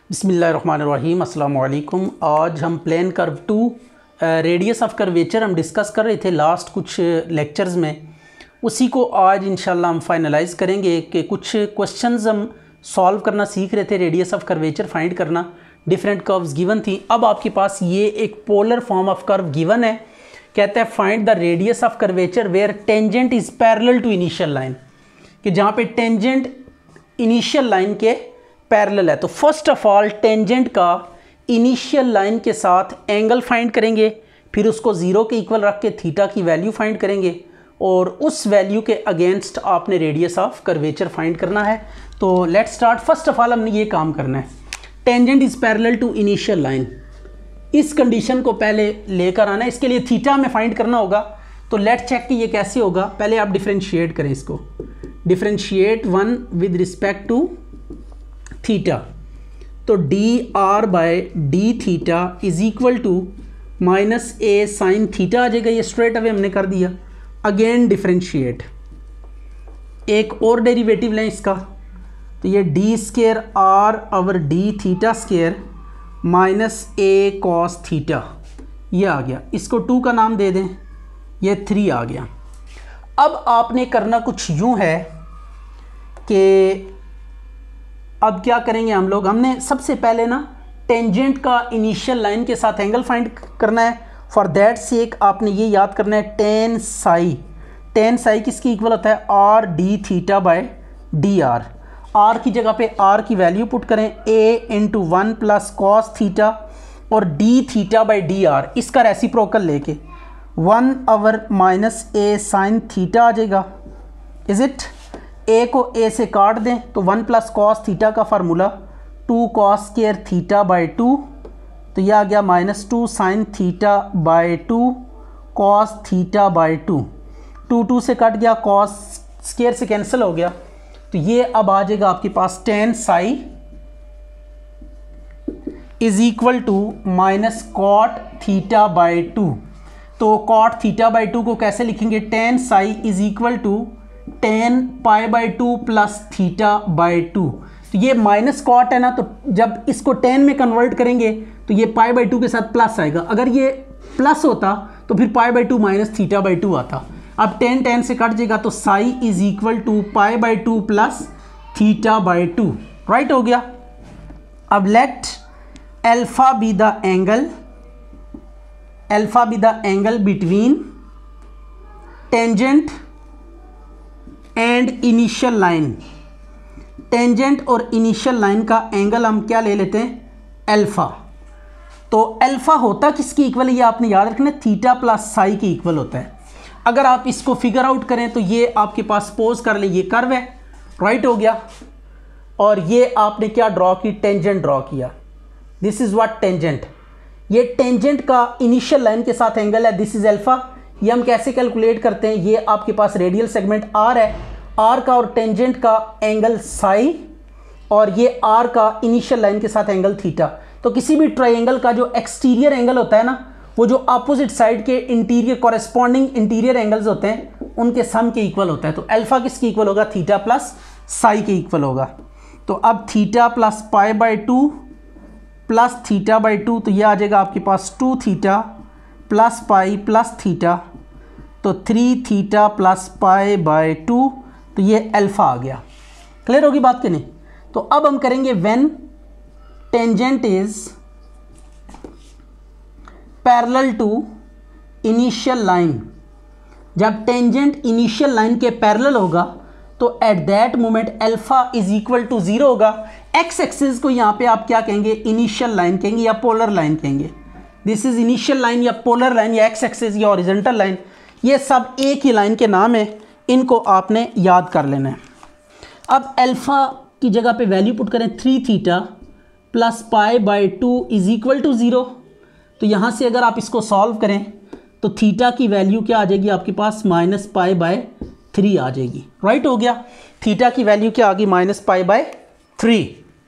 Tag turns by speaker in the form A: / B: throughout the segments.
A: बिस्मिल्लाहिर्रहमानिर्रहीम अस्सलाम वालेकुम। आज हम plane curve to radius of curvature हम डिस्कस कर रहे थे लास्ट कुछ लेक्चर्स में। उसी को आज इंशाल्लाह हम फाइनलाइज करेंगे कि कुछ क्वेश्चंस हम सॉल्व करना सीख रहे थे, रेडियस ऑफ कर्वेचर फाइंड करना। डिफरेंट कर्व्स गिवन थी। अब आपके पास ये एक polar form of curve given है। कहता है find the radius of curvature where tangent is parallel to initial line, कि जहाँ पे टेंजेंट इनिशियल लाइन के पैरेलल है। तो फर्स्ट ऑफ ऑल टेंजेंट का इनिशियल लाइन के साथ एंगल फाइंड करेंगे, फिर उसको ज़ीरो के इक्वल रख के थीटा की वैल्यू फाइंड करेंगे और उस वैल्यू के अगेंस्ट आपने रेडियस ऑफ कर्वेचर फाइंड करना है। तो let's start. First of all हमने ये काम करना है, tangent is parallel to initial line. इस कंडीशन को पहले लेकर आना है, इसके लिए थीटा में फाइंड करना होगा। तो लेट्स चेक कि ये कैसे होगा। पहले आप डिफ्रेंशिएट करें इसको, differentiate one with respect to theta. तो D R by D theta is equal to minus A sine theta आ जाएगा। ये स्ट्रेट अवे हमने कर दिया। अगेन डिफ्रेंशिएट, एक और डेरिवेटिव लें इसका। तो ये D square R over D theta square minus A cos theta, ये आ गया। इसको 2 का नाम दे दें, ये 3 आ गया। अब आपने करना कुछ यूँ है कि अब क्या करेंगे हम लोग, हमने सबसे पहले ना टेंजेंट का इनिशियल लाइन के साथ एंगल फाइंड करना है। फॉर दैट सेक आपने ये याद करना है टेन साई। टेन साई किसकी इक्वल होता है, R D theta by D R. Are की जगह पे आर की वैल्यू पुट करें, A into 1 plus cos theta और D theta by D R, इसका रेसिप्रोकल लेके 1 over minus A sine theta आ जाएगा। इज इट, ए को ए से काट दें तो 1 प्लस कॉस थीटा का formula 2 cos square theta by 2, तो यह आ गया -2 sine theta by 2 cos theta by 2। 2 से कट गया, कॉस स्क्वायर से कैंसिल हो गया। तो ये अब आ जाएगा आपके पास tan psi is equal to minus cot theta by 2। तो कॉट थीटा बाई 2 को कैसे लिखेंगे, tan psi is equal to tan pi by 2 plus theta by 2। तो ये माइनस कॉट है ना, तो जब इसको 10 में कन्वर्ट करेंगे तो ये पाई बाई 2 के साथ प्लस आएगा। अगर ये प्लस होता तो फिर pi by 2 minus theta by 2 आता। अब 10 से कट जाएगा तो psi is equal to pi by 2 plus theta by 2। Right हो गया। अब let alpha be the angle, alpha be the angle between tangent and initial line. Tangent और इनिशियल लाइन का एंगल हम क्या ले लेते हैं, अल्फा। तो अल्फा होता किसकी इक्वल है, ये आपने याद रखना, थीटा प्लस साई की इक्वल होता है। अगर आप इसको फिगर आउट करें तो ये आपके पास पोज कर ले, ये कर्व है, राइट हो गया। और ये आपने क्या ड्रॉ की, टेंजेंट ड्रॉ किया। This is what tangent. ये टेंजेंट का इनिशियल लाइन के साथ एंगल है, दिस इज अल्फा। ये हम कैसे कैलकुलेट करते हैं, ये आपके पास रेडियल सेगमेंट आर है, आर का और टेंजेंट का एंगल साई और ये आर का इनिशियल लाइन के साथ एंगल थीटा। तो किसी भी ट्राइंगल का जो एक्सटीरियर एंगल होता है ना, वो जो अपोजिट साइड के इंटीरियर कॉरेस्पॉन्डिंग इंटीरियर एंगल्स होते हैं उनके सम के इक्वल होता है। तो अल्फा किसकी इक्वल होगा, थीटा प्लस साई के इक्वल होगा। तो अब theta plus pi by 2 plus theta by 2, तो ये आ जाएगा आपके पास 2 theta plus pi plus theta, तो 3 थीटा प्लस पाई बाई 2, तो ये अल्फा आ गया। क्लियर होगी बात कि नहीं। तो अब हम करेंगे when tangent is parallel to initial line. जब टेंजेंट इनिशियल लाइन के पैरेलल होगा तो at that moment alpha is equal to 0 होगा। एक्स एक्सिस को यहाँ पे आप क्या कहेंगे, इनिशियल लाइन कहेंगे या पोलर लाइन कहेंगे। दिस इज इनिशियल लाइन या पोलर लाइन या एक्स एक्सिस या हॉरिजॉन्टल लाइन, ये सब एक ही लाइन के नाम है, इनको आपने याद कर लेना है। अब अल्फा की जगह पे वैल्यू पुट करें, 3 theta plus pi by 2 is equal to 0। तो यहाँ से अगर आप इसको सॉल्व करें तो थीटा की वैल्यू क्या आ जाएगी आपके पास, माइनस पाई बाय 3 आ जाएगी। राइट हो गया। थीटा की वैल्यू क्या आ गई, माइनस पाई बाय 3।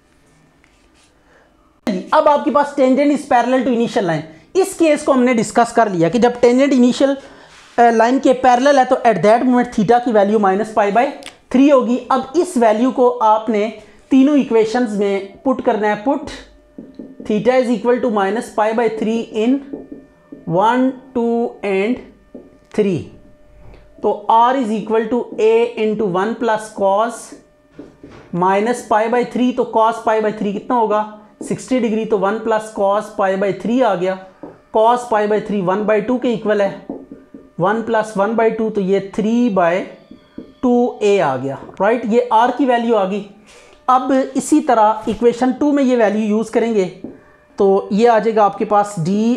A: अब आपके पास tangent is parallel to initial line. इस केस को हमने डिस्कस कर लिया कि जब टेंजेंट इनिशियल लाइन के पैरेलल है तो एट दैट मोमेंट थीटा की वैल्यू माइनस पाई बाय 3 होगी। अब इस वैल्यू को आपने तीनों इक्वेशंस में पुट करना है। Put theta is equal to -π/3 in 1, 2 and 3। तो r is equal to a into 1 plus cos -π/3, तो cos π/3 कितना होगा 60 डिग्री, तो 1 प्लस cos π/3 आ गया। cos π/3 1/2 के इक्वल है, 1 प्लस 1/2, तो ये 3/2a आ गया, राइट। ये r की वैल्यू आ गई। अब इसी तरह इक्वेशन 2 में ये वैल्यू यूज़ करेंगे तो ये आ जाएगा आपके पास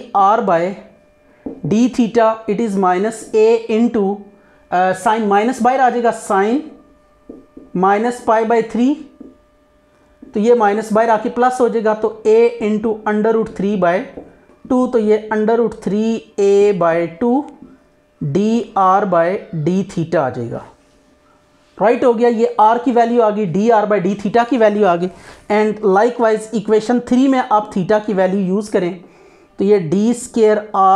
A: dr/d theta it is -a into sine minus बाहर आ जाएगा, साइन -π/3, तो ये माइनस बाहर आके प्लस हो जाएगा, तो a इंटू √3/2, तो ये √3a/2 dr/d थीटा आ जाएगा, राइट हो गया। ये r की वैल्यू आ गई, dr/d थीटा की वैल्यू आ गई। एंड लाइकवाइज इक्वेशन 3 में आप थीटा की वैल्यू यूज़ करें तो ये d²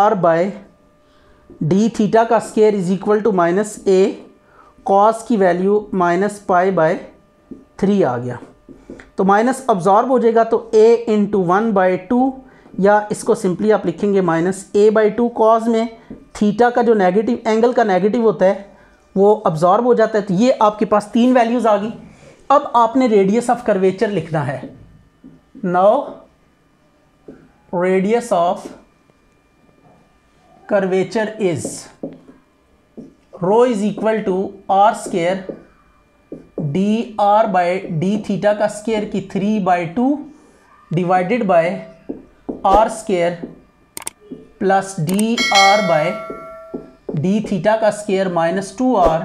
A: r/d थीटा का square is equal to -a, cos की वैल्यू -π/3 आ गया, तो माइनस अब्जॉर्ब हो जाएगा, तो a इंटू 1/2, या इसको सिंपली आप लिखेंगे -a/2। कॉस में थीटा का जो नेगेटिव एंगल का नेगेटिव होता है वो अब्जॉर्ब हो जाता है। तो ये आपके पास 3 वैल्यूज़ आ गई। अब आपने रेडियस ऑफ कर्वेचर लिखना है। Now radius of curvature is rho is equal to r² dr/d theta का स्क्वायर की 3/2 divided by r² plus dr/d theta का square -2r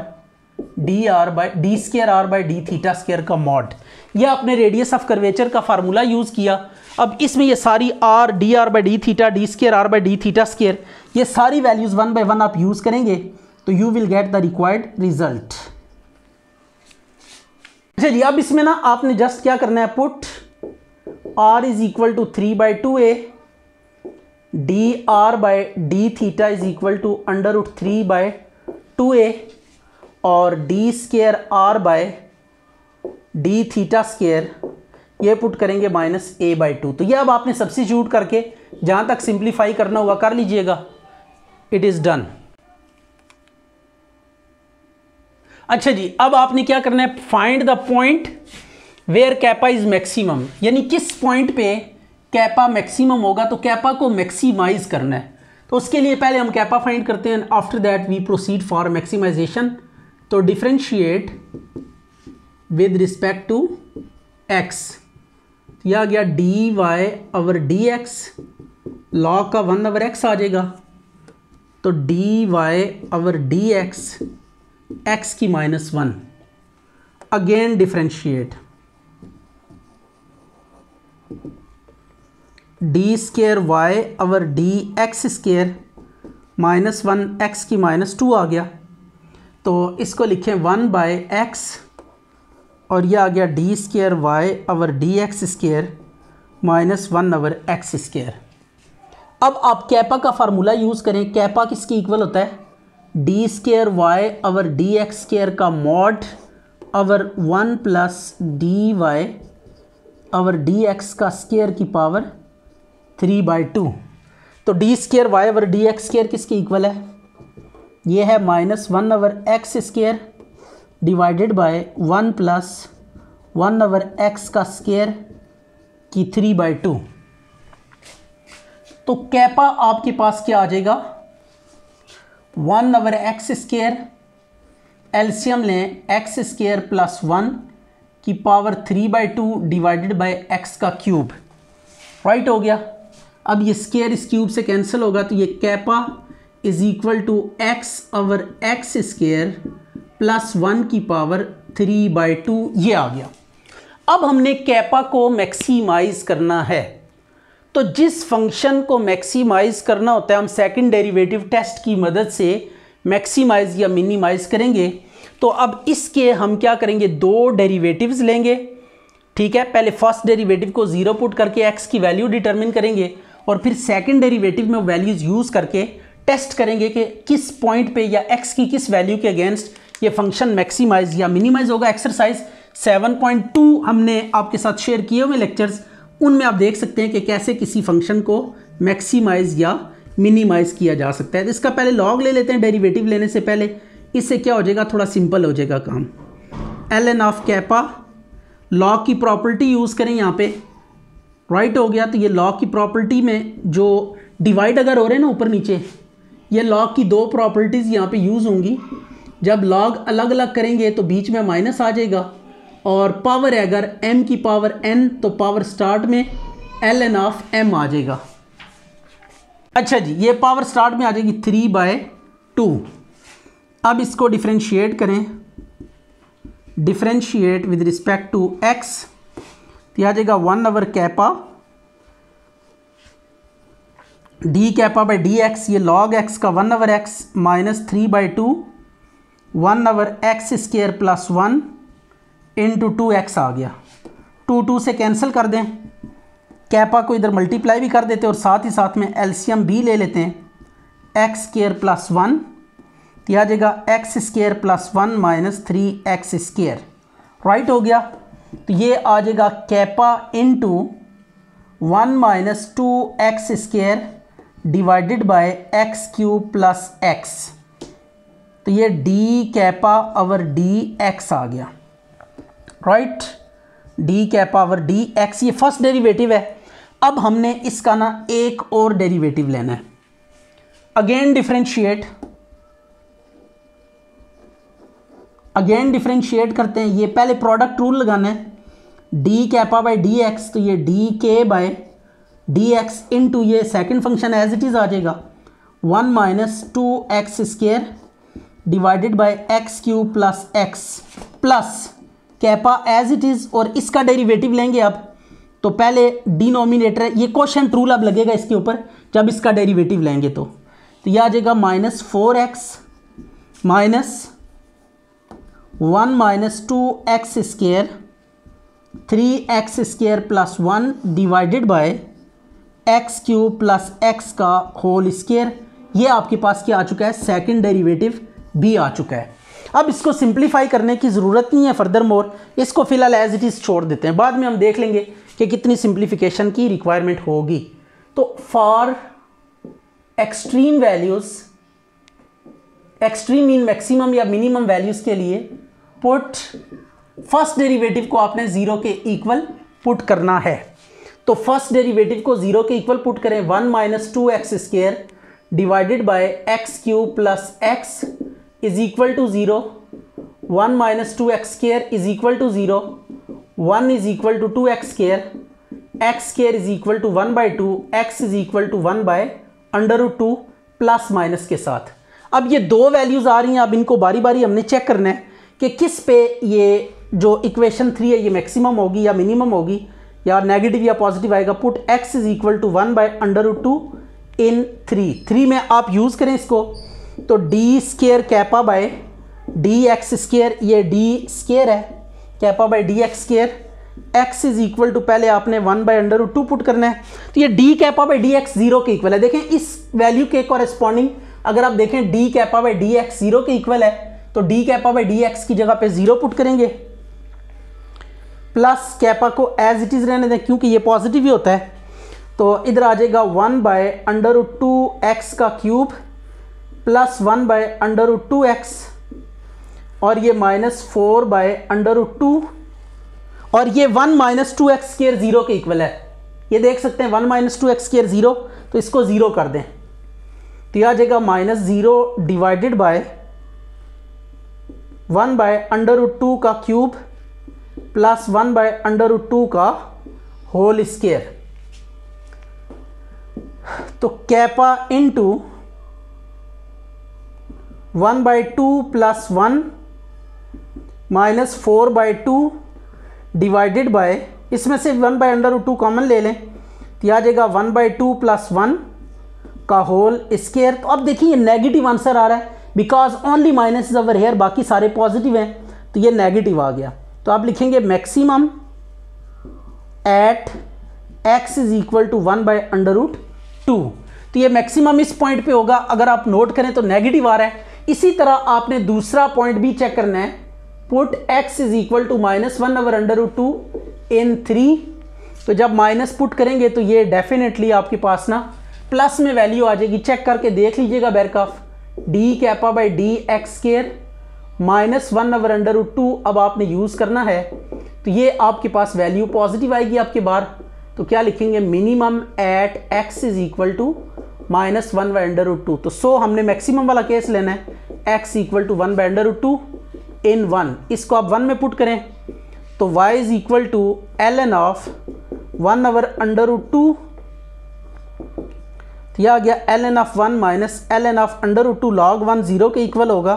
A: d²r/d theta square का मॉड। यह आपने रेडियस ऑफ कर्वेचर का formula use किया। अब इसमें ये सारी r dr/d theta d²r/d theta square ये सारी वैल्यूज़ 1 बाय 1 आप यूज़ करेंगे तो you will get the required result. अच्छा जी, अब इसमें ना आपने जस्ट क्या करना है, put r is equal to 3/2a dr/d theta is equal to √3/2a और d²r/d थीटा स्क्वायर ये पुट करेंगे -a/2। तो ये अब आपने सब्स्टिट्यूट करके जहाँ तक सिंप्लीफाई करना होगा कर लीजिएगा। It is done. अच्छा जी, अब आपने क्या करना है, find the point where kappa is maximum, यानी किस पॉइंट पे कैपा मैक्सिमम होगा। तो कैपा को मैक्सिमाइज करना है, तो उसके लिए पहले हम कैपा फाइंड करते हैं। After that we proceed for maximization. तो differentiate with respect to x, यह आ गया dy/dx, log का 1/x आ जाएगा, तो dy/dx x की -1। Again differentiate d²y/dx square -1 x की -2 आ गया, तो इसको लिखें 1/x और यह आ गया d²y/dx स्क्वायर -1/x स्क्वायर। अब आप कैपा का फार्मूला यूज़ करें। कैपा किसके इक्वल होता है, d²y/dx स्क्वायर का मॉड ओवर 1 प्लस dy/dx का स्क्वायर की पावर 3/2। तो d²y/dx स्क्वायर किसके इक्वल है, ये है -1/x square divided bye 1 plus 1/x का स्क्वायर की 3/2। तो कैपा आपके पास क्या आ जाएगा, 1/x स्क्वायर, एलसीएम लें x स्क्वायर प्लस 1 की पावर 3/2 डिवाइडेड बाय x का क्यूब, राइट हो गया। अब ये स्क्वायर इस क्यूब से कैंसिल होगा, तो ये kappa is equal to x/x square plus 1 की पावर 3/2 ये आ गया। अब हमने कैपा को मैक्सिमाइज करना है, तो जिस फंक्शन को मैक्सिमाइज करना होता है हम सेकंड डेरिवेटिव टेस्ट की मदद से मैक्सिमाइज या मिनिमाइज करेंगे। तो अब इसके हम क्या करेंगे, 2 डेरिवेटिव्स लेंगे, ठीक है। पहले फर्स्ट डेरिवेटिव को 0 पुट करके x की वैल्यू डिटरमिन करेंगे और फिर सेकंड डेरिवेटिव में वैल्यूज़ यूज़ करके टेस्ट करेंगे कि किस पॉइंट पे या x की किस वैल्यू के अगेंस्ट ये फंक्शन मैक्सिमाइज या मिनिमाइज होगा। एक्सरसाइज 7.2 हमने आपके साथ शेयर किए हुए लेक्चर्स, उनमें आप देख सकते हैं कि कैसे किसी फंक्शन को मैक्सिमाइज या मिनिमाइज किया जा सकता है। तो इसका पहले लॉग ले लेते हैं डेरिवेटिव लेने से पहले, इससे क्या हो जाएगा, थोड़ा सिंपल हो जाएगा काम। ln ऑफ कैपा, लॉग की प्रॉपर्टी यूज़ करें यहाँ पे, राइट हो गया। तो ये लॉग की प्रॉपर्टी में जो डिवाइड अगर हो रहे हैं ना ऊपर नीचे, ये लॉग की दो प्रॉपर्टीज़ यहाँ पे यूज़ होंगी। जब लॉग अलग अलग करेंगे तो बीच में माइनस आ जाएगा, और पावर है अगर m की पावर n तो पावर स्टार्ट में ln ऑफ m आ जाएगा। अच्छा जी, ये पावर स्टार्ट में आ जाएगी 3/2। अब इसको डिफरेंशिएट करें, differentiate with respect to x, तो आ जाएगा 1 kappa D kappa by D X, ये लॉग x का 1/x minus 3/2 1/x square plus 1 into 2x आ गया। 2 से कैंसिल कर दें, कैपा को इधर मल्टीप्लाई भी कर देते हैं और साथ ही साथ में एलसीएम भी ले लेते हैं, एक्स स्क्वायर प्लस 1, तो आ जाएगा X square plus 1 minus 3x square, right हो गया। तो ये आ जाएगा kappa into 1 minus 2x square divided by X cube plus X, तो ये D kappa over D X आ गया, right. D kappa over D X, ये फर्स्ट डेरिवेटिव है। अब हमने इसका ना एक और डेरिवेटिव लेना है, अगेन डिफरेंशिएट करते हैं। ये पहले प्रोडक्ट रूल लगाना है, D kappa by D X, तो ये डी के बाय डी एक्स इंटू ये second function as it is आ जाएगा 1 minus 2x square divided by X cube plus X plus kappa as it is, और इसका डेरिवेटिव लेंगे अब। तो पहले डिनोमिनेटर है, ये क्वोशिएंट रूल अब लगेगा इसके ऊपर जब इसका डेरिवेटिव लेंगे। तो ये आ जाएगा minus 4x minus 1 minus 2x square 3x square plus 1 divided by X cube plus X का होल स्क्वायर। ये आपके पास क्या आ चुका है, सेकंड डेरिवेटिव भी आ चुका है। अब इसको सिंप्लीफाई करने की ज़रूरत नहीं है फर्दर मोर, इसको फिलहाल एज इट इज़ छोड़ देते हैं, बाद में हम देख लेंगे कि कितनी सिंप्लीफिकेशन की रिक्वायरमेंट होगी। तो for extreme values, extreme mean maximum या मिनिमम वैल्यूज़ के लिए पुट फर्स्ट डेरिवेटिव को आपने ज़ीरो के इक्वल पुट करना है। तो फर्स्ट डेरिवेटिव को ज़ीरो के इक्वल पुट करें, 1 minus 2x square divided by X cube plus X is equal to 0, 1 minus 2x square is equal to 0, 1 is equal to 2x square, X square is equal to 1/2, x is equal to 1/√2 plus minus के साथ। अब ये दो values आ रही हैं, अब इनको बारी बारी हमने चेक करना है कि किस पे ये जो इक्वेशन 3 है ये मैक्सिमम होगी या मिनिमम होगी या नेगेटिव या पॉजिटिव आएगा। Put x is equal to 1/√2 in 3 में आप यूज़ करें इसको, तो d square kappa by D x square, ये डी स्क्वायर है kappa by D x square, x is equal to पहले आपने 1/√2 पुट करना है। तो ये D kappa by D x 0 के इक्वल है। देखें इस वैल्यू के कॉरेस्पॉन्डिंग अगर आप देखें d kappa by D x 0 के इक्वल है, तो d kappa by D x की जगह पे 0 पुट करेंगे, प्लस कैपा को एज इट इज़ रहने दें क्योंकि ये पॉजिटिव ही होता है। तो इधर आ जाएगा 1/√2x का क्यूब प्लस 1/√2x, और ये माइनस 4/√2, और ये 1 माइनस 2x स्क्वायर 0 के इक्वल है। ये देख सकते हैं 1 माइनस 2x स्क्वायर 0, तो इसको 0 कर दें, तो यह आ जाएगा माइनस 0 डिवाइडेड बाय 1/√2 का क्यूब प्लस 1/√2 का होल स्क्वायर। तो kappa into 1/2 plus 1 minus 4/2 divided by, इसमें से 1/√2 कॉमन ले लें, तो आ जाएगा 1/2 प्लस 1 का होल स्क्वायर। तो अब देखिए ये नेगेटिव आंसर आ रहा है because only minus is over here, बाकी सारे पॉजिटिव हैं, तो ये नेगेटिव आ गया। तो आप लिखेंगे maximum at x is equal to 1/√2। तो ये मैक्सिमम इस पॉइंट पे होगा, अगर आप नोट करें तो नेगेटिव आ रहा है। इसी तरह आपने दूसरा पॉइंट भी चेक करना है, put x is equal to -1/√2 in 3। तो जब माइनस पुट करेंगे तो ये डेफिनेटली आपके पास ना प्लस में वैल्यू आ जाएगी। चेक करके देख लीजिएगा बैरकाफ, d kappa by D x square -1/√2 अब आपने यूज़ करना है, तो ये आपके पास वैल्यू पॉजिटिव आएगी आपके बाहर। तो क्या लिखेंगे, minimum at x is equal to -1/√2। तो सो हमने मैक्सिमम वाला केस लेना है, x इक्वल टू 1/√2 इन 1। इसको आप 1 में पुट करें तो y is equal to ln of 1/√2। तो यह आ गया ln of 1 minus ln of √2 log 1 0 के इक्वल होगा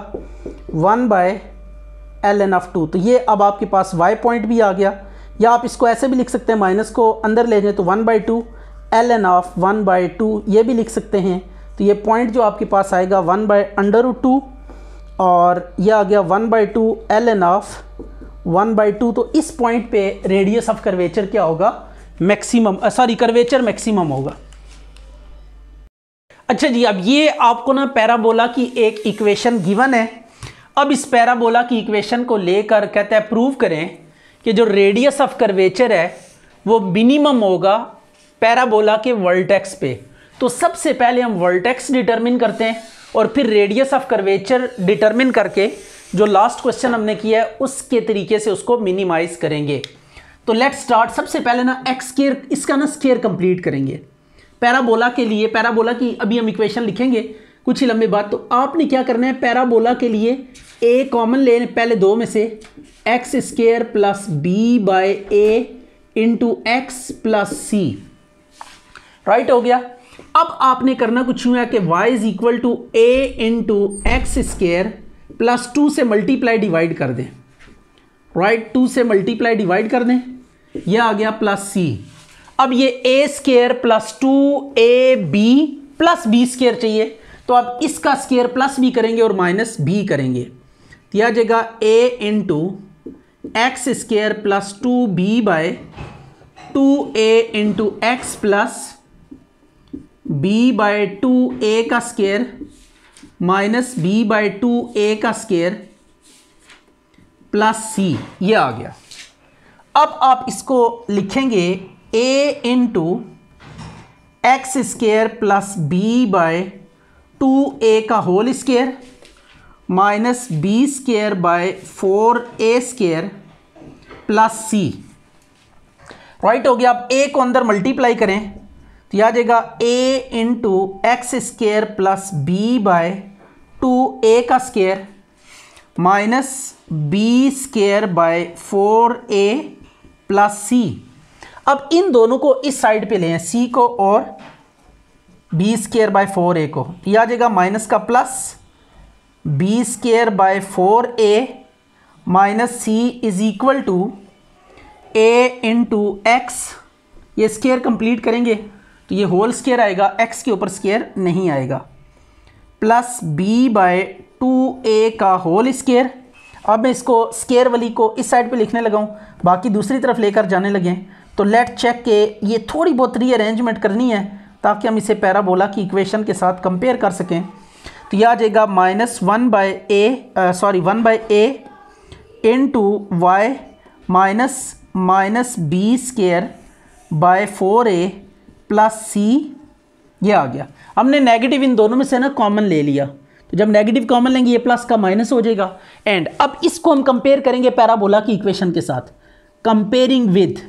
A: 1/ln ऑफ 2। तो ये अब आपके पास y पॉइंट भी आ गया, या आप इसको ऐसे भी लिख सकते हैं, माइनस को अंदर ले जाए तो 1/2 ln ऑफ 1/2 ये भी लिख सकते हैं। तो ये पॉइंट जो आपके पास आएगा 1/√2 और यह आ गया 1/2 ln ऑफ 1/2। तो इस पॉइंट पे रेडियस ऑफ कर्वेचर क्या होगा, मैक्सिमम, सॉरी कर्वेचर मैक्सिमम होगा। अच्छा जी, अब ये आपको ना पैराबोला की एक इक्वेशन गिवन है। अब इस पैराबोला की इक्वेशन को लेकर कहते हैं प्रूव करें कि जो रेडियस ऑफ कर्वेचर है वो मिनिमम होगा पैराबोला के वर्टेक्स पे। तो सबसे पहले हम वर्टेक्स डिटरमिन करते हैं और फिर रेडियस ऑफ कर्वेचर डिटरमिन करके जो लास्ट क्वेश्चन हमने किया है उसके तरीके से उसको मिनिमाइज करेंगे। तो लेट्स स्टार्ट। सबसे पहले ना एक्स स्क्वायर, इसका ना स्क्वायर कंप्लीट करेंगे पैराबोला के लिए। पैराबोला की अभी हम इक्वेशन लिखेंगे कुछ ही लंबे बाद। तो आपने क्या करना है, पैराबोला के लिए ए कॉमन ले पहले दो में से, x square plus b by a into x plus c, right हो गया। अब आपने करना कुछ यूँ है कि y is equal to a into x square plus 2 से मल्टीप्लाई डिवाइड कर दें, राइट, 2 से मल्टीप्लाई डिवाइड कर दें, यह आ गया प्लस सी। अब ये a square plus 2ab plus b square चाहिए, तो अब इसका स्क्वायर प्लस बी करेंगे और माइनस बी करेंगे, तो यह आ जाएगा a into x square plus 2b by 2a into x plus b by 2a का square minus b by 2a का स्क्वायर प्लस c, ये आ गया। अब आप इसको लिखेंगे a into x square plus b by 2a का whole square minus b square by 4a square plus c, right हो गया। अब a को अंदर मल्टीप्लाई करें तो यह आ जाएगा a into x square plus b by 2a का square minus b square by 4a plus c. अब इन दोनों को इस साइड पे लें, c को और बी स्क्वायर बाय 4a को, यह आ जाएगा माइनस का plus b square by 4a minus c is equal to a into x, ये स्क्वायर कंप्लीट करेंगे तो ये होल स्क्वायर आएगा, x के ऊपर स्क्वायर नहीं आएगा, प्लस b बाय 2a का होल स्क्वायर। अब मैं इसको स्क्वायर वाली को इस साइड पे लिखने लगा हूँ, बाकी दूसरी तरफ लेकर जाने लगे। तो लेट चेक के ये थोड़ी बहुत रीअरेंजमेंट करनी है ताकि हम इसे पैराबोला की इक्वेशन के साथ कंपेयर कर सकें। तो यह आ जाएगा -1 by a into y minus b square by 4a plus c, ये आ गया। हमने नेगेटिव इन दोनों में से ना कॉमन ले लिया, तो जब नेगेटिव कॉमन लेंगे ये प्लस का माइनस हो जाएगा। एंड अब इसको हम कंपेयर करेंगे पैराबोला की इक्वेशन के साथ, कंपेयरिंग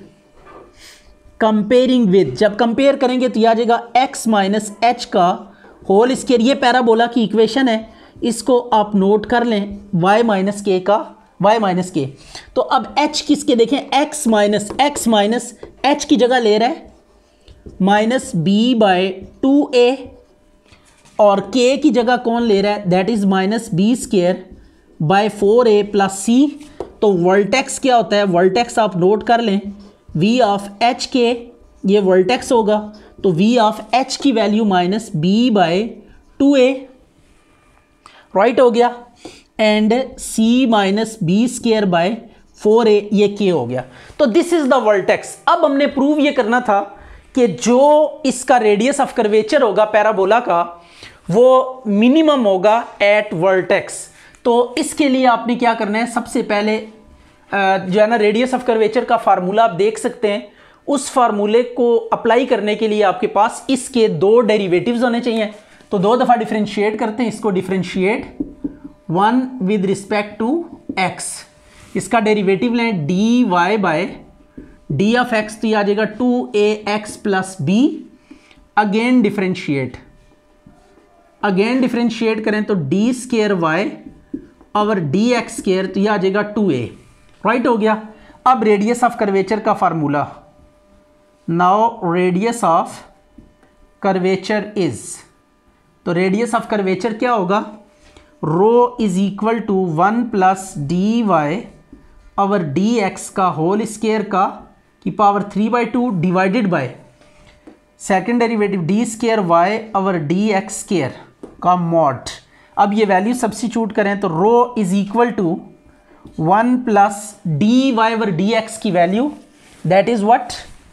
A: विद जब कंपेयर करेंगे तो यह आ जाएगा x माइनस एच का होल स्क्वायर। ये पैराबोला की इक्वेशन है, इसको आप नोट कर लें, y माइनस के। तो अब h किसके देखें, x माइनस h की जगह ले रहा है माइनस बी बाय 2a और k की जगह कौन ले रहा है, that is minus b square by 4a plus c. तो वर्टेक्स क्या होता है, वर्टेक्स आप नोट कर लें, v ऑफ h के ये वर्टेक्स होगा, तो v ऑफ h की value minus b by 2a, right हो गया, and c minus b square by 4a, ये k हो गया। तो दिस इज द वर्टेक्स। अब हमने प्रूव ये करना था कि जो इसका रेडियस ऑफ कर्वेचर होगा पैराबोला का वो मिनिमम होगा एट वर्टेक्स। तो इसके लिए आपने क्या करना है, सबसे पहले जो है ना रेडियस ऑफ कर्वेचर का फार्मूला आप देख सकते हैं, उस फार्मूले को अप्लाई करने के लिए आपके पास इसके दो डेरिवेटिव्स होने चाहिए। तो दो दफ़ा डिफरेंशिएट करते हैं, इसको differentiate one with respect to x, इसका डेरिवेटिव लें d y by d of x, तो ये आ जाएगा 2ax plus B. Again differentiate करें तो डी स्केयर वाई और डी एक्स स्केयर, तो ये आ जाएगा 2a। राइट हो गया। अब रेडियस ऑफ कर्वेचर का formula, now radius of curvature is, तो रेडियस ऑफ कर्वेचर क्या होगा, rho is equal to 1 plus d y और डी एक्स का होल स्केयर का की power 3/2 divided by second derivative d square y और d x square का mod. अब ये वैल्यू सब्स्टिट्यूट करें तो rho is equal to 1 plus d y और डी एक्स की value that is what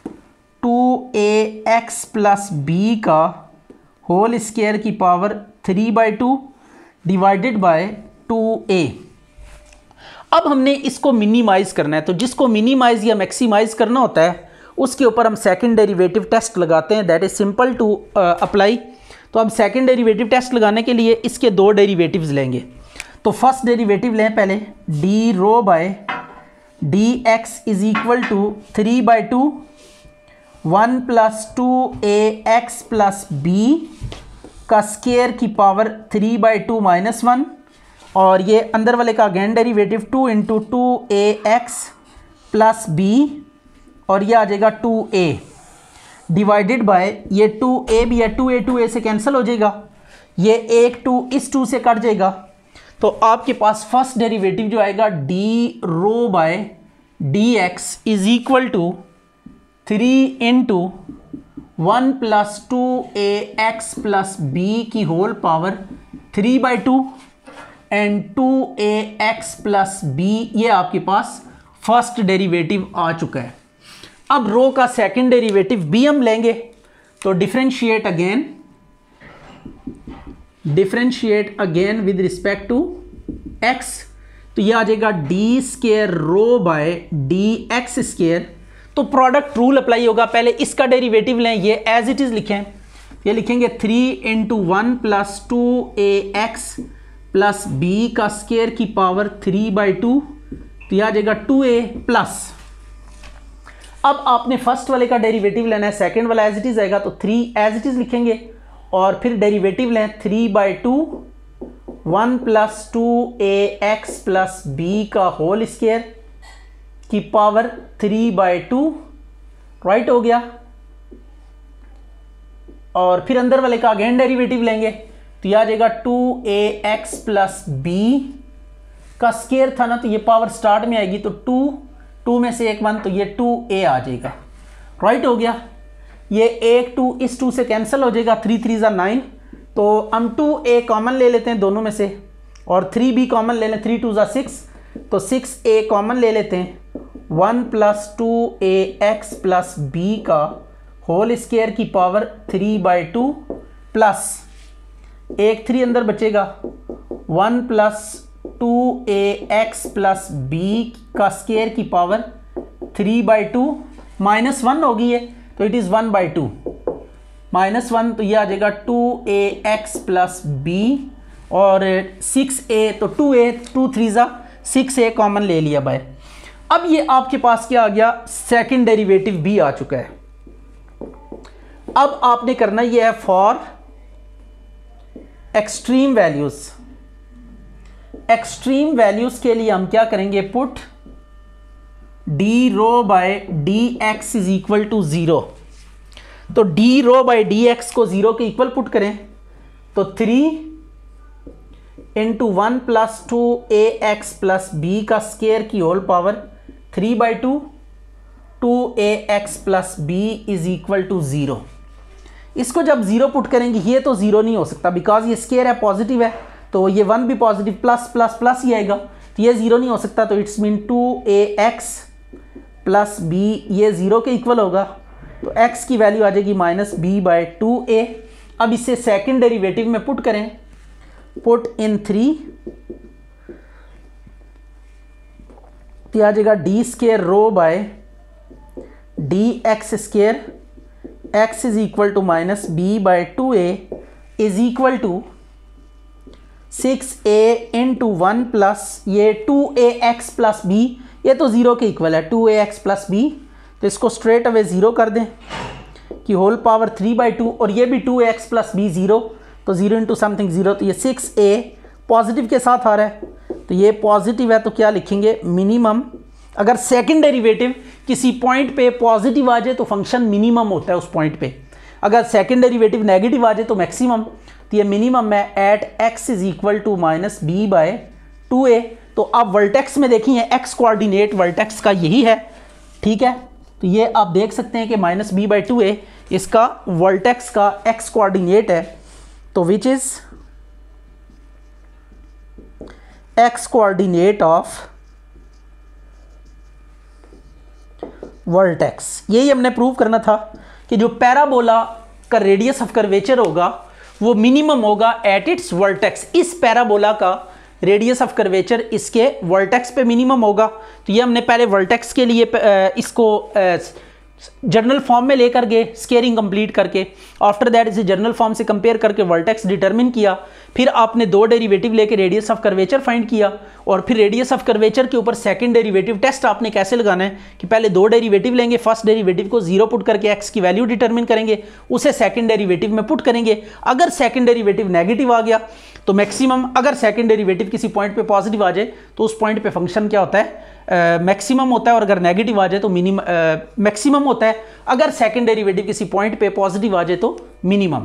A: 2ax plus b का होल स्केयर की पावर 3/2 डिवाइडेड बाय 2a। अब हमने इसको मिनिमाइज करना है, तो जिसको मिनिमाइज या मैक्सिमाइज करना होता है उसके ऊपर हम सेकंड डेरिवेटिव टेस्ट लगाते हैं, that is simple to apply. तो अब सेकंड डेरिवेटिव टेस्ट लगाने के लिए इसके दो डेरिवेटिव्स लेंगे। तो फर्स्ट डेरिवेटिव लें पहले, d rho by D x is equal to 3/2 1 plus 2ax plus b का स्केयर की पावर 3/2 माइनस 1, और ये अंदर वाले का again derivative 2 into 2ax plus b, और ये आ जाएगा 2a डिवाइडेड बाय ये 2a भी है, 2a से कैंसिल हो जाएगा, ये एक 2 इस 2 से कट जाएगा। तो आपके पास फर्स्ट डेरिवेटिव जो आएगा d rho by D x is equal to 3 into 1 plus 2ax plus b की whole power 3/2 and 2ax plus b, ये आपके पास फर्स्ट डेरिवेटिव आ चुका है। अब रो का सेकंड डेरिवेटिव भी हम लेंगे, तो differentiate again with respect to x, तो ये आ जाएगा d square rho by D x square. तो प्रोडक्ट रूल अप्लाई होगा, पहले इसका डेरिवेटिव लें, ये एज इट इज लिखें, ये लिखेंगे 3 into 1 plus 2ax plus b का स्केयर की पावर 3/2, तो यह आ जाएगा 2a प्लस। अब आपने फर्स्ट वाले का डेरिवेटिव लेना है, सेकंड वाला एज इट इज आएगा, तो 3 एज इट इज लिखेंगे और फिर डेरिवेटिव लें 3/2 1 प्लस 2ax प्लस बी का होल स्केयर की पावर 3/2, राइट हो गया। और फिर अंदर वाले का अगेन डेरिवेटिव लेंगे, तो यह आ जाएगा 2ax प्लस बी का स्केयर था ना, तो ये पावर स्टार्ट में आएगी, तो 2 में से एक 1, तो ये 2a आ जाएगा, राइट हो गया। ये एक 2 इस 2 से कैंसिल हो जाएगा, 3 3 = 9, तो हम 2a कॉमन ले लेते हैं दोनों में से, और 3b कॉमन ले लें, 3 2 = 6, तो 6a कॉमन ले लेते हैं, 1 प्लस 2ax प्लस बी का होल स्केयर की पावर 3/2 प्लस एक 3 अंदर बचेगा, 1 प्लस 2ax प्लस बी का स्केयर की पावर 3/2 माइनस 1 होगी है, तो इट इज़ 1/2 माइनस 1, तो ये आ जाएगा 2ax प्लस बी, और 6a, तो 2a 2 3 = 6a कॉमन ले लिया बाय। अब ये आपके पास क्या आ गया, सेकंड डेरिवेटिव भी आ चुका है। अब आपने करना ये है फॉर एक्सट्रीम वैल्यूज के लिए हम क्या करेंगे, put d rho by D x is equal to 0। तो d rho by D x को 0 के इक्वल पुट करें, तो 3 into 1 plus 2ax plus b का स्केयर की whole power 3/2 2ax plus b is equal to 0। इसको जब 0 पुट करेंगे, ये तो 0 नहीं हो सकता बिकॉज ये स्केयर है, पॉजिटिव है, तो ये 1 भी पॉजिटिव, प्लस प्लस प्लस ही आएगा, तो ये 0 नहीं हो सकता, तो it's mean 2ax plus b ये 0 के इक्वल होगा, तो x की वैल्यू आ जाएगी -b/2a। अब इसे सेकंड डेरिवेटिव में पुट करें, पुट इन 3 तो यह आ जाएगा d square rho by D x square x is equal to minus b by 2a is equal to 6a into 1 plus ये 2ax प्लस बी, ये तो 0 के इक्वल है 2ax प्लस बी, तो इसको स्ट्रेट अवे 0 कर दें कि होल पावर 3/2 और ये भी 2ax प्लस बी 0, तो 0 इंटू समथिंग 0, तो ये 6a पॉजिटिव के साथ आ रहा है, तो ये पॉजिटिव है तो क्या लिखेंगे मिनिमम। अगर सेकंड डेरिवेटिव किसी पॉइंट पे पॉजिटिव आ जाए तो फंक्शन मिनिमम होता है उस पॉइंट पे, अगर सेकंड डेरिवेटिव नेगेटिव आ जाए तो मैक्सिमम, तो ये मिनिमम है at x is equal to minus b by 2a। तो आप वर्टेक्स में देखिए x कोऑर्डिनेट वर्टेक्स का यही है, ठीक है, तो ये आप देख सकते हैं कि माइनस बी बाई 2a इसका वर्टेक्स का x कोऑर्डिनेट है, तो which is x coordinate of vertex. यही हमने प्रूव करना था कि जो पैराबोला का रेडियस ऑफ कर्वेचर होगा वो मिनिमम होगा एट इट्स वर्टेक्स। इस पैराबोला का रेडियस ऑफ कर्वेचर इसके वर्टेक्स पे मिनिमम होगा, तो ये हमने पहले वर्टेक्स के लिए इसको जनरल फॉर्म में लेकर गए स्केयरिंग कंप्लीट करके, आफ्टर दैट इसे जनरल फॉर्म से कंपेयर करके वर्टेक्स डिटरमिन किया, फिर आपने दो डेरिवेटिव लेके रेडियस ऑफ कर्वेचर फाइंड किया, और फिर रेडियस ऑफ कर्वेचर के ऊपर सेकंड डेरिवेटिव टेस्ट आपने कैसे लगाना है कि पहले दो डेरिवेटिव लेंगे, फर्स्ट डेरिवेटिव को 0 पुट करके एक्स की वैल्यू डिटरमिन करेंगे, उसे सेकंड डेरिवेटिव में पुट करेंगे, अगर सेकंड डेरिवेटिव नेगेटिव आ गया तो मैक्सिमम, अगर सेकंड डेरिवेटिव किसी पॉइंट पे पॉजिटिव आ जाए तो उस पॉइंट पे फंक्शन क्या होता है मैक्सिमम होता है, और अगर नेगेटिव आ जाए तो मैक्सिमम होता है, अगर सेकंड डेरिवेटिव किसी पॉइंट पे पॉजिटिव आ जाए तो मिनिमम।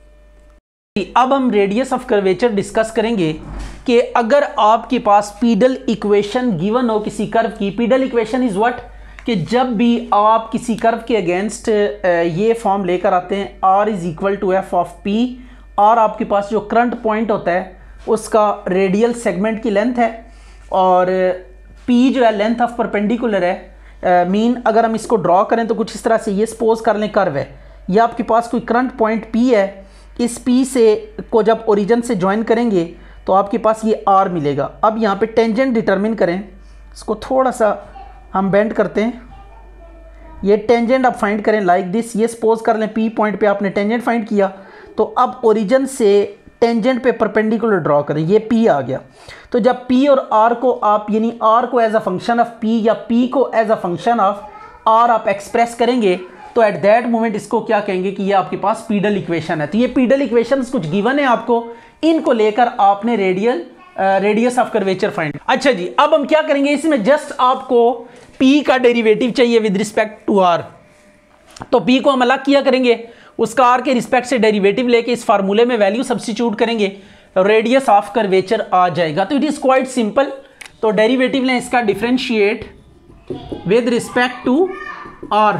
A: अब हम रेडियस ऑफ कर्वेचर डिस्कस करेंगे कि अगर आपके पास पीडल इक्वेशन गिवन हो किसी कर्व की, पीडल इक्वेशन इज व्हाट, कि जब भी आप किसी कर्व के अगेंस्ट ये फॉर्म लेकर आते हैं r is equal to f of p, और आपके पास जो करंट पॉइंट होता है उसका रेडियल सेगमेंट की लेंथ है, और p जो है लेंथ ऑफ परपेंडिकुलर है मीन। अगर हम इसको ड्रॉ करें तो कुछ इस तरह से, ये सपोज कर लें कर्व है, ये आपके पास कोई करंट पॉइंट p है, इस p से को जब ओरिजिन से ज्वाइन करेंगे तो आपके पास ये r मिलेगा। अब यहाँ पे टेंजेंट डिटरमिन करें, इसको थोड़ा सा हम बेंड करते हैं, ये टेंजेंट आप फाइंड करें लाइक दिस, ये सपोज कर लें p पॉइंट पे आपने टेंजेंट फाइंड किया, तो अब ओरिजिन से टेंजेंट पे परपेंडिकुलर ड्रॉ करें, ये p आ गया। तो जब p और r को आप यानी r को as a function of p या p को as a function of r आप एक्सप्रेस करेंगे तो एट दैट मोमेंट इसको क्या कहेंगे कि ये आपके पास पीडल इक्वेशन है। तो ये पीडल इक्वेशन कुछ गिवन है आपको, इनको लेकर आपने रेडियस ऑफ कर्वेचर फाइंड। अच्छा जी, अब हम क्या करेंगे, इसमें जस्ट आपको p का डेरिवेटिव चाहिए विद रिस्पेक्ट टू r, तो p को हम अलग किया करेंगे, उसका r के रिस्पेक्ट से डेरिवेटिव लेके इस फार्मूले में वैल्यू सब्स्टिट्यूट करेंगे, रेडियस ऑफ कर्वेचर आ जाएगा। तो इट इज क्वाइट सिंपल। तो डेरिवेटिव लें इसका differentiate with respect to r।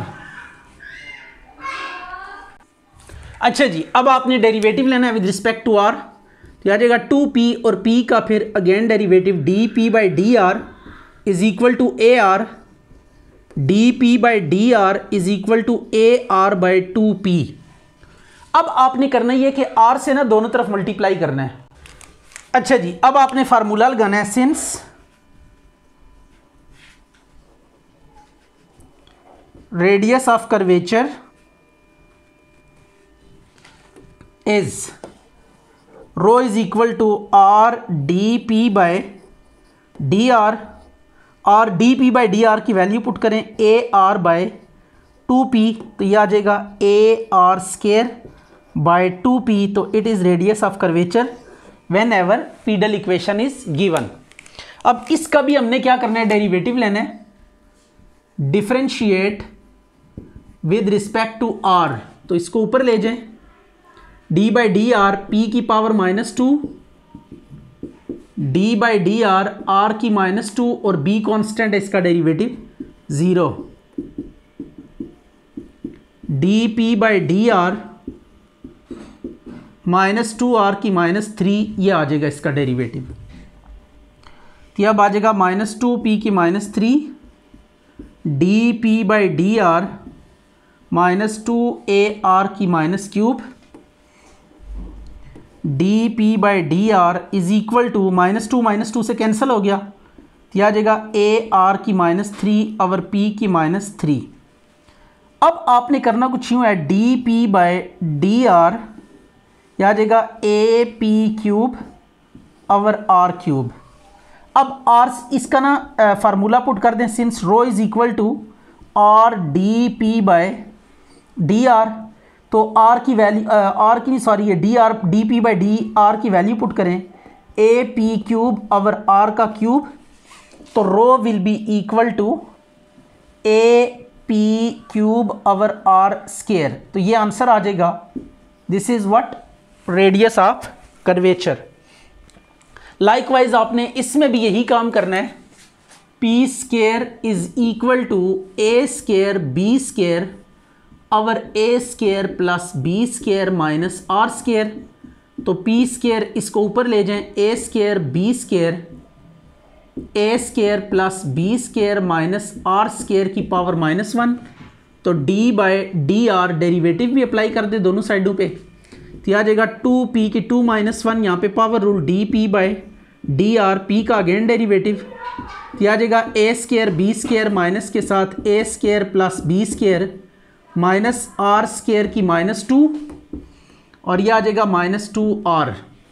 A: अच्छा जी, अब आपने डेरिवेटिव लेना है विद रिस्पेक्ट टू r, तो आ जाएगा 2p और p का फिर again derivative dp by D R is equal to a r, dp by D R is equal to a r by 2p। अब आपने करना ये कि r से ना दोनों तरफ मल्टीप्लाई करना है। अच्छा जी, अब आपने फार्मूला लगाना है, since radius of curvature is rho is equal to R D P by D r, और d P by D R की वैल्यू पुट करें ए आर बाय 2p, तो यह आ जाएगा A R square by 2p। तो it is radius of curvature whenever pedal equation is given. अब इसका भी हमने क्या करना है, डेरिवेटिव लेना है, differentiate with respect to r, तो इसको ऊपर ले जाएं, d by D R p की power -2, d by D R are की -2, और b कांस्टेंट है इसका derivative 0, dp by D r -2r की -3, ये आ जाएगा इसका डेरिवेटिव। तो अब आ जाएगा -2p की -3 dp by D R -2ar की -3 dp by D R is equal to -2 से कैंसिल हो गया, तो यह आ जाएगा ए आर की -3 और पी की -3। अब आपने करना कुछ यूँ है, D P by D R, यह आ जाएगा ए पी क्यूब और आर क्यूब। अब आर इसका ना फार्मूला पुट कर दें, since rho is equal to R D P by D R, तो आर की वैल्यू आर की सॉरी ये D R D P by D R की वैल्यू पुट करें, ए पी क्यूब और आर का क्यूब, तो rho will be equal to A P cube और आर स्केयर। तो ये आंसर आ जाएगा, this is what radius of curvature. Likewise आपने इसमें भी यही काम करना है, P square is equal to A square B square और A square plus B square minus R square. तो पी स्केयर इसको ऊपर ले जाएं, A square B square, A square plus B square minus R square की power -1। तो D by D R derivative भी apply कर दे दोनों साइडों पे, तो आ जाएगा 2p की 2 - 1, यहाँ पे power rule D P by D R, P का अगेन डेरिवेटिव, तो आ जाएगा A square B square minus के साथ A square plus B square minus R square की -2, और यह आ जाएगा -2r।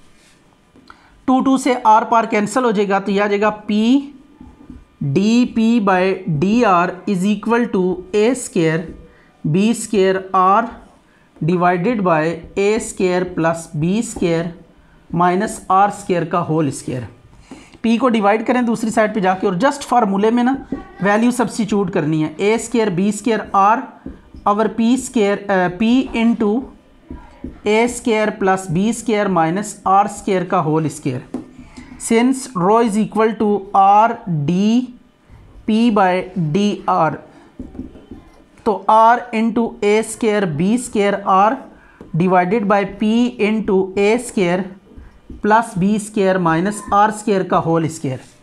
A: 2 से आर पार कैंसिल हो जाएगा, तो यह आ जाएगा P D P by D R is equal to A square B square R divided by A square plus B square minus R square का होल स्केयर। पी को divide करें दूसरी साइड पे जाके, और जस्ट फार्मूले में ना वैल्यू सब्स्टिट्यूट करनी है, A square B square R और P square P into A square plus B square minus R square का whole square. Since rho is equal to R D P by D R, तो r into A square B square R divided by P into A square plus B square minus R square का whole square.